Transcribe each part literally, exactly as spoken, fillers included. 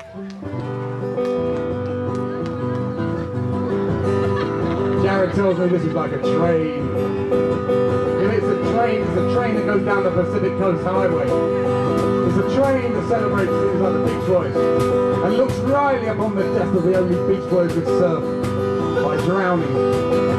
Jared tells me this is like a train. If it's a train, it's a train that goes down the Pacific Coast Highway. It's a train that celebrates things like the Beach Boys and looks wryly upon the death of the only Beach Boys with surf by drowning.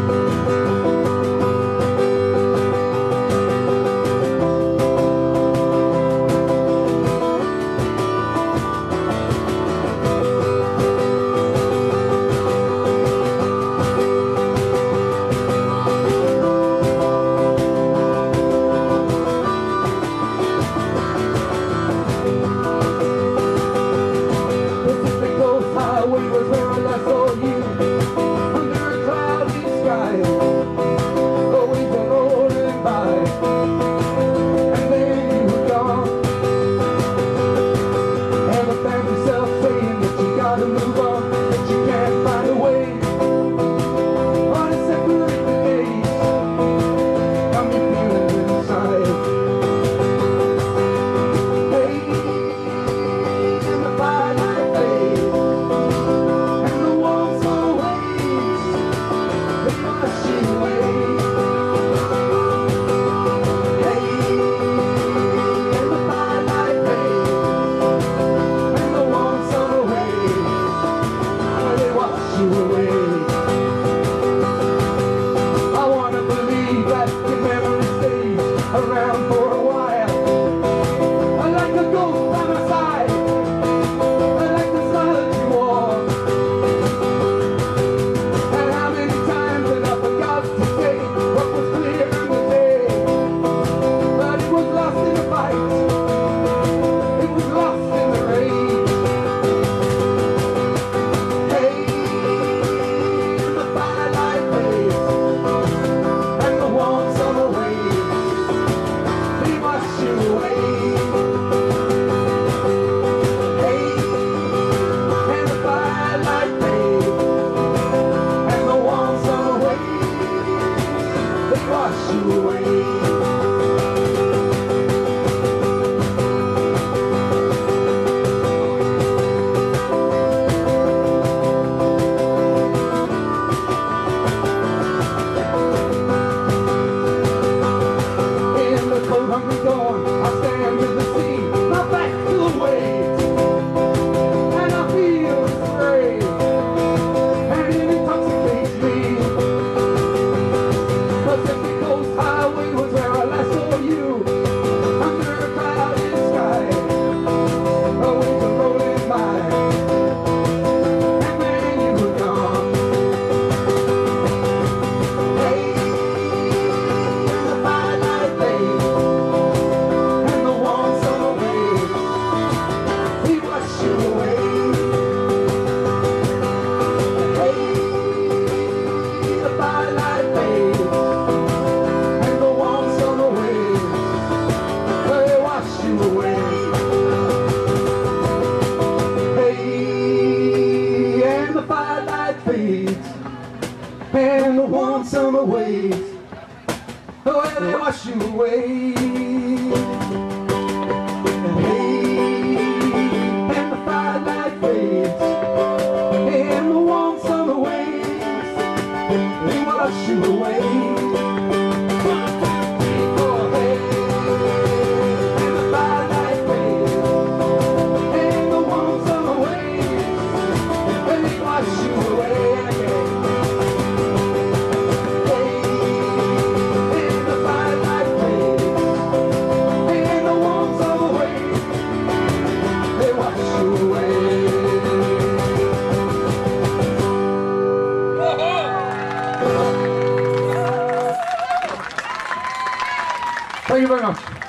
And the warm summer waves, oh, they wash you away. Hey, and the firelight fades, and the warm summer waves, they wash you away. Thank you very much.